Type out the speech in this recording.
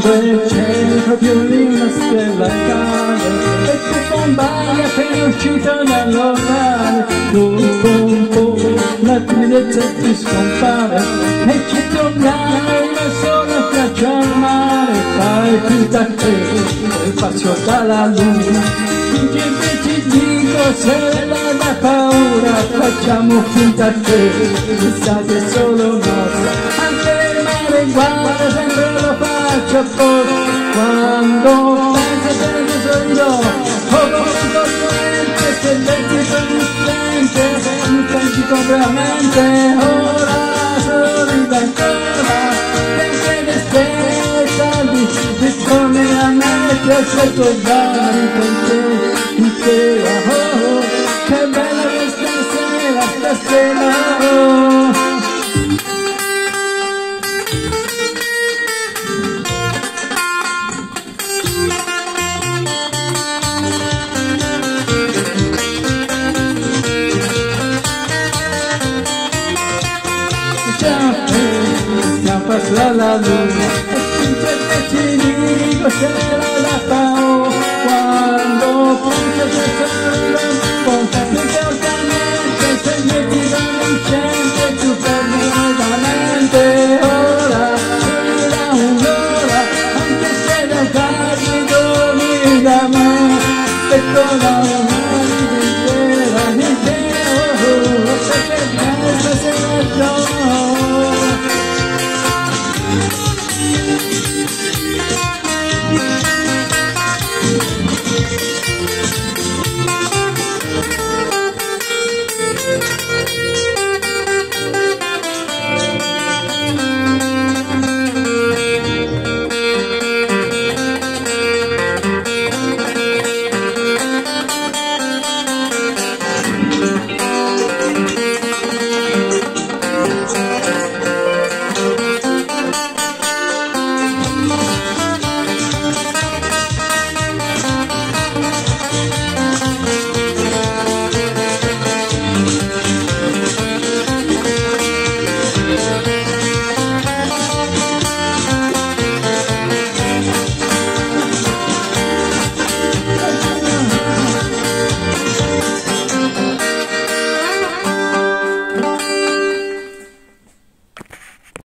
dove c'è proprio lì una stella cade e tu compari appena uscito dal locale. Dopo un po' la timidezza ti scompare e ci tornai da solo braccio al mare. Fai finta che il bacio dalla luna finché che ti dico se la da paura. Facciamo finta che l'estate è solo nostra, anche il mare guarda sempre lo faccio apposta. Quando penso che ne sorrido o come corrente, se leggi per l'istante mi pensi completamente. Ora sorrido ancora perché despertarmi ritorni a me, ti aspetto dare con te intera. Oh, che bella questa stasera, oh. Stiamo passando la luna e finché che ti dico se la da paura. Quando penso che sono un po'